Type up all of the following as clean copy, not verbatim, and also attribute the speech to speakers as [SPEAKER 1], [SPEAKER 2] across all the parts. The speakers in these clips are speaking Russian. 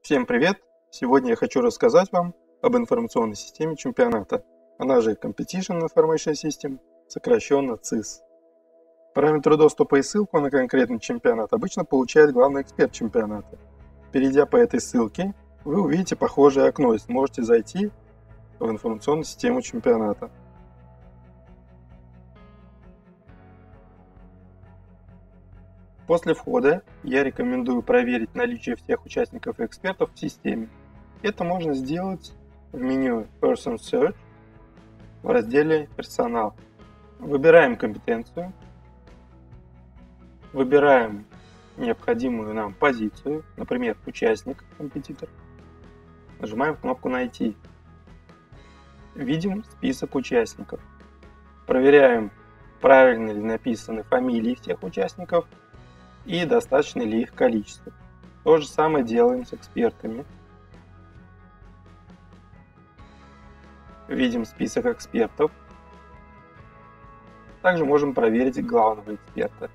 [SPEAKER 1] Всем привет! Сегодня я хочу рассказать вам об информационной системе чемпионата, она же Competition Information System, сокращенно CIS. Параметры доступа и ссылку на конкретный чемпионат обычно получает главный эксперт чемпионата. Перейдя по этой ссылке, вы увидите похожее окно и сможете зайти в информационную систему чемпионата. После входа я рекомендую проверить наличие всех участников и экспертов в системе. Это можно сделать в меню Person Search в разделе «Персонал». Выбираем компетенцию, выбираем необходимую нам позицию, например, участник, компетитор. Нажимаем кнопку «Найти». Видим список участников. Проверяем, правильно ли написаны фамилии всех участников и достаточно ли их количество. То же самое делаем с экспертами. Видим список экспертов. Также можем проверить главного эксперта.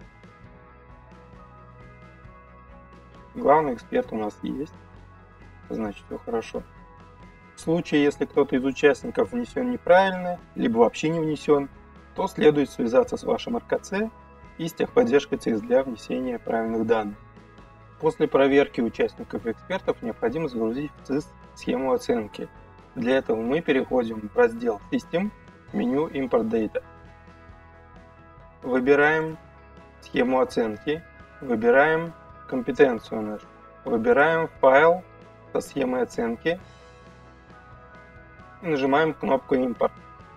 [SPEAKER 1] Главный эксперт у нас есть, значит все хорошо. В случае, если кто-то из участников внесен неправильно, либо вообще не внесен, то следует связаться с вашим РКЦ и с техподдержкой ЦИС для внесения правильных данных. После проверки участников и экспертов необходимо загрузить в ЦИС схему оценки. Для этого мы переходим в раздел System, меню Import Data. Выбираем схему оценки, выбираем компетенцию нашу, выбираем файл со схемой оценки и нажимаем кнопку Import.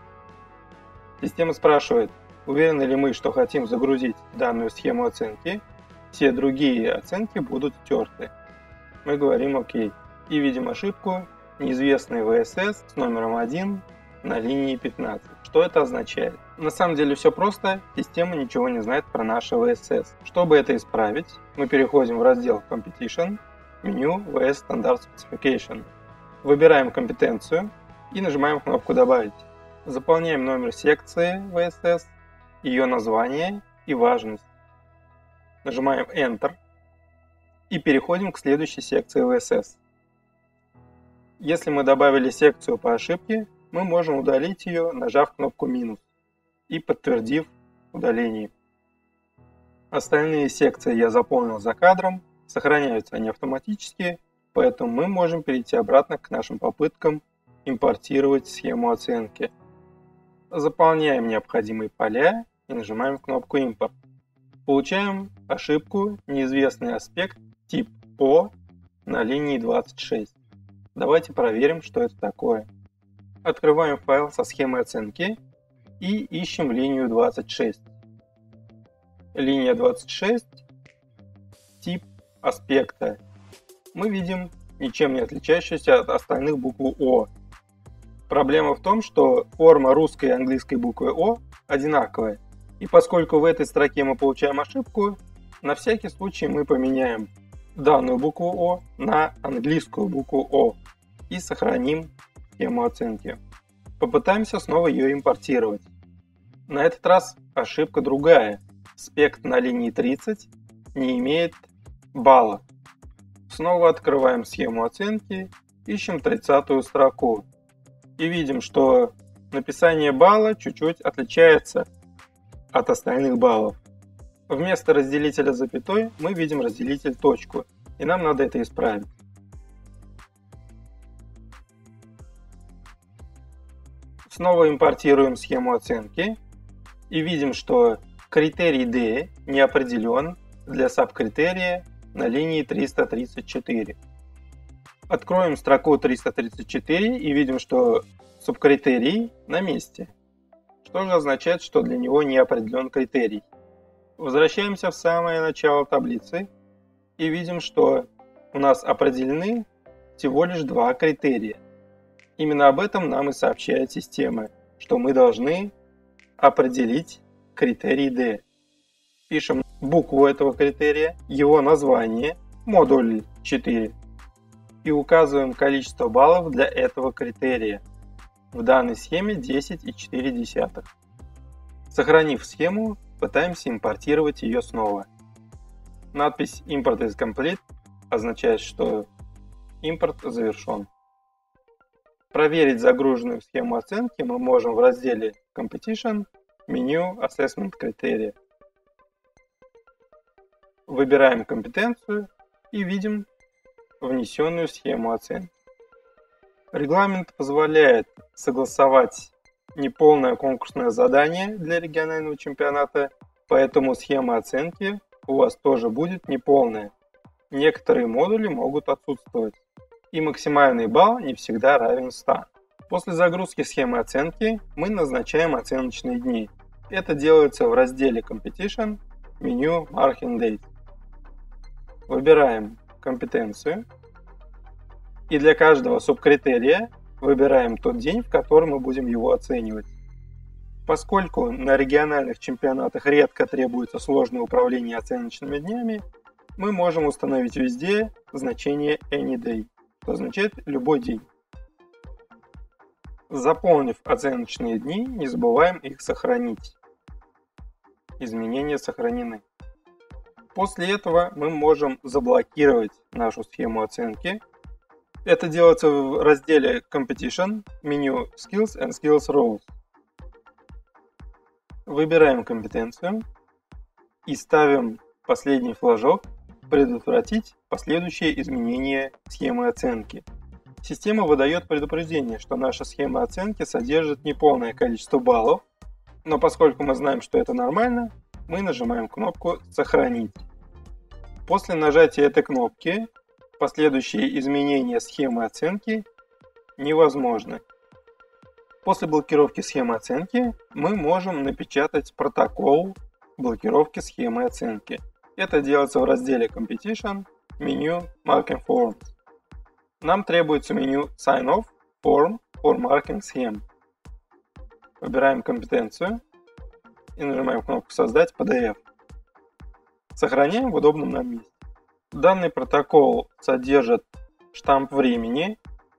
[SPEAKER 1] Система спрашивает, уверены ли мы, что хотим загрузить данную схему оценки, все другие оценки будут стерты. Мы говорим ОК и видим ошибку неизвестный ВСС с номером 1 на линии 15. Что это означает? На самом деле все просто, система ничего не знает про наше ВСС. Чтобы это исправить, мы переходим в раздел Competition, меню VS Standard Specification. Выбираем компетенцию и нажимаем кнопку «Добавить». Заполняем номер секции ВСС, ее название и важность. Нажимаем Enter и переходим к следующей секции ВСС. Если мы добавили секцию по ошибке, мы можем удалить ее, нажав кнопку минус и подтвердив удаление. Остальные секции я заполнил за кадром, сохраняются они автоматически, поэтому мы можем перейти обратно к нашим попыткам импортировать схему оценки. Заполняем необходимые поля и нажимаем кнопку Import. Получаем ошибку неизвестный аспект тип О на линии 26. Давайте проверим, что это такое. Открываем файл со схемой оценки и ищем линию 26. Линия 26, тип аспекта. Мы видим ничем не отличающуюся от остальных букву О. Проблема в том, что форма русской и английской буквы О одинаковая. И поскольку в этой строке мы получаем ошибку, на всякий случай мы поменяем данную букву О на английскую букву О и сохраним схему оценки. Попытаемся снова ее импортировать. На этот раз ошибка другая. Аспект на линии 30 не имеет балла. Снова открываем схему оценки, ищем 30-ю строку. И видим, что написание балла чуть-чуть отличается от остальных баллов. Вместо разделителя запятой мы видим разделитель точку, и нам надо это исправить. Снова импортируем схему оценки и видим, что критерий D не определен для сабкритерия на линии 334. Откроем строку 334 и видим, что субкритерий на месте. Что же означает, что для него не определен критерий? Возвращаемся в самое начало таблицы и видим, что у нас определены всего лишь два критерия. Именно об этом нам и сообщает система, что мы должны определить критерий D. Пишем букву этого критерия, его название, модуль 4, и указываем количество баллов для этого критерия. В данной схеме 10,4. Сохранив схему, пытаемся импортировать ее снова. Надпись Import is complete означает, что Импорт завершен. Проверить загруженную схему оценки мы можем в разделе Competition, меню Assessment Criteria. Выбираем компетенцию и видим внесенную схему оценки. Регламент позволяет согласовать неполное конкурсное задание для регионального чемпионата, поэтому схема оценки у вас тоже будет неполная. Некоторые модули могут отсутствовать, и максимальный балл не всегда равен 100. После загрузки схемы оценки мы назначаем оценочные дни. Это делается в разделе Competition, меню Marking Date. Выбираем компетенцию, и для каждого субкритерия выбираем тот день, в который мы будем его оценивать. Поскольку на региональных чемпионатах редко требуется сложное управление оценочными днями, мы можем установить везде значение Any Day, что означает любой день. Заполнив оценочные дни, не забываем их сохранить. Изменения сохранены. После этого мы можем заблокировать нашу схему оценки. Это делается в разделе Competition, меню Skills and Skills Roles. Выбираем компетенцию и ставим последний флажок «Предотвратить последующие изменения схемы оценки». Система выдает предупреждение, что наша схема оценки содержит неполное количество баллов, но поскольку мы знаем, что это нормально, мы нажимаем кнопку «Сохранить». После нажатия этой кнопки последующие изменения схемы оценки невозможны. После блокировки схемы оценки мы можем напечатать протокол блокировки схемы оценки. Это делается в разделе Competition, меню Marking Forms. Нам требуется меню Sign Off Form for Marking Scheme. Выбираем компетенцию и нажимаем кнопку «Создать PDF». Сохраняем в удобном нам месте. Данный протокол содержит штамп времени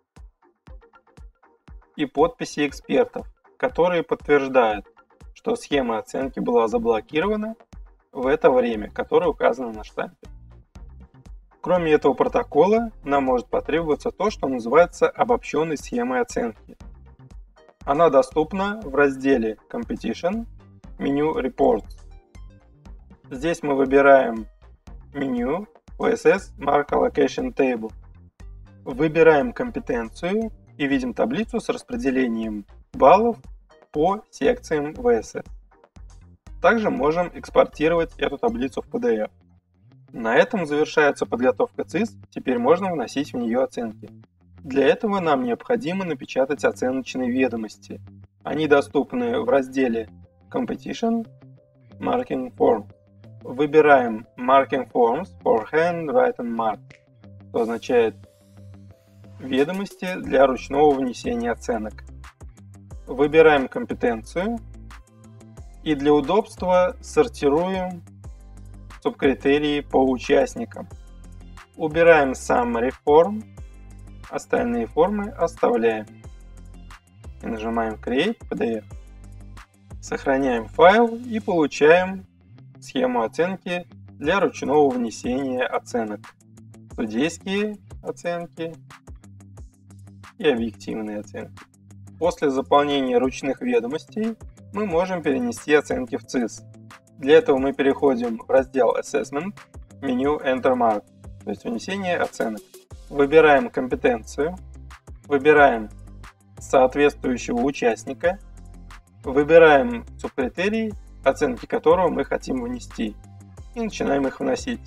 [SPEAKER 1] и подписи экспертов, которые подтверждают, что схема оценки была заблокирована в это время, которое указано на штампе. Кроме этого протокола, нам может потребоваться то, что называется обобщенной схемой оценки. Она доступна в разделе Competition, меню Reports. Здесь мы выбираем меню OSS Mark Allocation Table. Выбираем компетенцию и видим таблицу с распределением баллов по секциям VSS. Также можем экспортировать эту таблицу в PDF. На этом завершается подготовка ЦИС, теперь можно вносить в нее оценки. Для этого нам необходимо напечатать оценочные ведомости. Они доступны в разделе Competition, Marking Forms. Выбираем Marking Forms for Handwritten Mark, что означает ведомости для ручного внесения оценок. Выбираем компетенцию и для удобства сортируем субкритерии по участникам. Убираем Summary Form, остальные формы оставляем. И нажимаем Create PDF. Сохраняем файл и получаем схему оценки для ручного внесения оценок. Судейские оценки и объективные оценки. После заполнения ручных ведомостей мы можем перенести оценки в ЦИС. Для этого мы переходим в раздел Assessment, меню Enter Mark, то есть внесение оценок. Выбираем компетенцию, выбираем соответствующего участника, выбираем субкритерий, оценки которого мы хотим внести, и начинаем их вносить.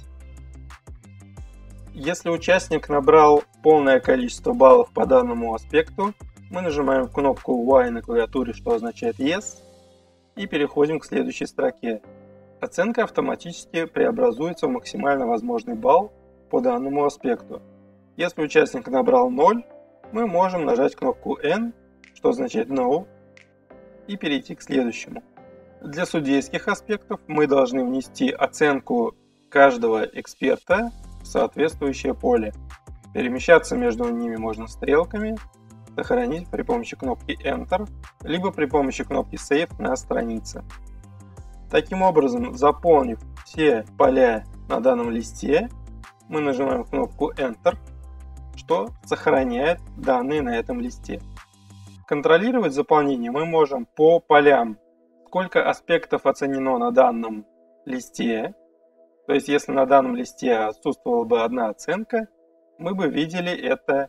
[SPEAKER 1] Если участник набрал полное количество баллов по данному аспекту, мы нажимаем кнопку Y на клавиатуре, что означает Yes, и переходим к следующей строке. Оценка автоматически преобразуется в максимально возможный балл по данному аспекту. Если участник набрал 0, мы можем нажать кнопку N, что означает No, и перейти к следующему. Для судейских аспектов мы должны внести оценку каждого эксперта в соответствующее поле. Перемещаться между ними можно стрелками, сохранить при помощи кнопки Enter, либо при помощи кнопки Save на странице. Таким образом, заполнив все поля на данном листе, мы нажимаем кнопку Enter, что сохраняет данные на этом листе. Контролировать заполнение мы можем по полям. Сколько аспектов оценено на данном листе. То есть, если на данном листе отсутствовала бы одна оценка, мы бы видели это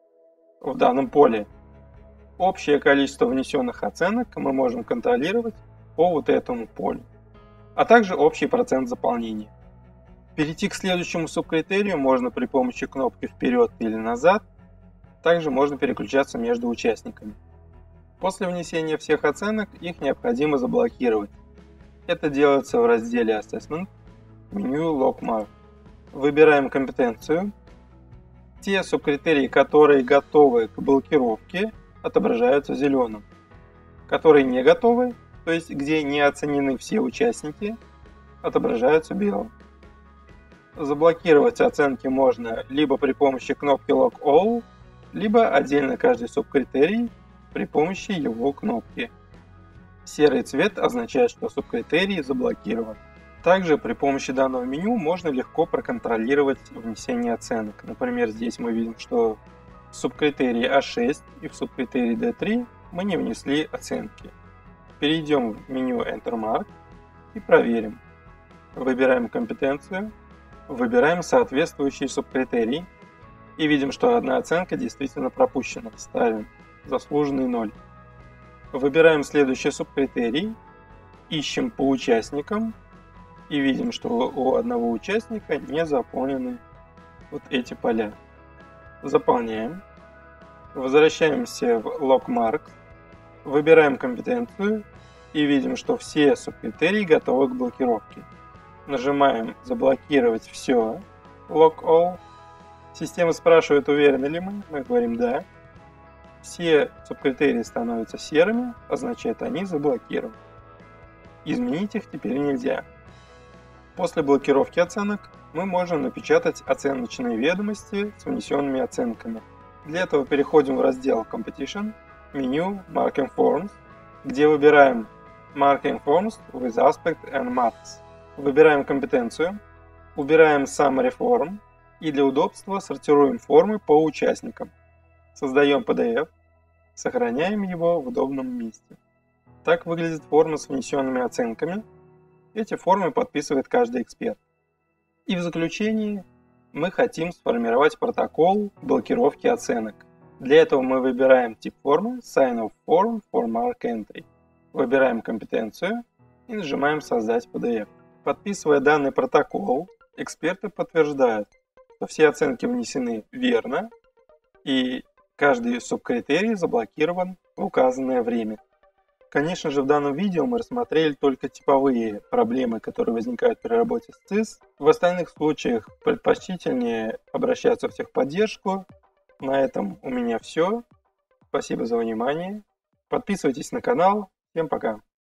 [SPEAKER 1] в данном поле. Общее количество внесенных оценок мы можем контролировать по вот этому полю, а также общий процент заполнения. Перейти к следующему субкритерию можно при помощи кнопки «Вперед» или «Назад». Также можно переключаться между участниками. После внесения всех оценок их необходимо заблокировать. Это делается в разделе Assessment, меню Lock Mark. Выбираем компетенцию. Те субкритерии, которые готовы к блокировке, отображаются зеленым. Которые не готовы, то есть где не оценены все участники, отображаются белым. Заблокировать оценки можно либо при помощи кнопки Lock All, либо отдельно каждый субкритерий при помощи его кнопки. Серый цвет означает, что субкритерий заблокирован. Также при помощи данного меню можно легко проконтролировать внесение оценок. Например, здесь мы видим, что в субкритерии А6 и в субкритерии D3 мы не внесли оценки. Перейдем в меню Enter Mark и проверим. Выбираем компетенцию, выбираем соответствующий субкритерий и видим, что одна оценка действительно пропущена. Ставим заслуженный 0. Выбираем следующий субкритерий, ищем по участникам и видим, что у одного участника не заполнены вот эти поля. Заполняем. Возвращаемся в Lock Marks, выбираем компетенцию и видим, что все субкритерии готовы к блокировке. Нажимаем «Заблокировать все», Lock All. Система спрашивает, уверены ли мы. Мы говорим «Да». Все субкритерии становятся серыми, означает, они заблокированы. Изменить их теперь нельзя. После блокировки оценок мы можем напечатать оценочные ведомости с внесенными оценками. Для этого переходим в раздел Competition, меню Marking Forms, где выбираем Marking Forms with Aspect and Marks. Выбираем компетенцию, убираем Summary Form и для удобства сортируем формы по участникам. Создаем PDF, сохраняем его в удобном месте. Так выглядит форма с внесенными оценками. Эти формы подписывает каждый эксперт. И в заключении мы хотим сформировать протокол блокировки оценок. Для этого мы выбираем тип формы Sign-off Form for Mark Entry. Выбираем компетенцию и нажимаем «Создать PDF». Подписывая данный протокол, эксперты подтверждают, что все оценки внесены верно и каждый субкритерий заблокирован в указанное время. Конечно же, в данном видео мы рассмотрели только типовые проблемы, которые возникают при работе с CIS. В остальных случаях предпочтительнее обращаться в техподдержку. На этом у меня все. Спасибо за внимание. Подписывайтесь на канал. Всем пока.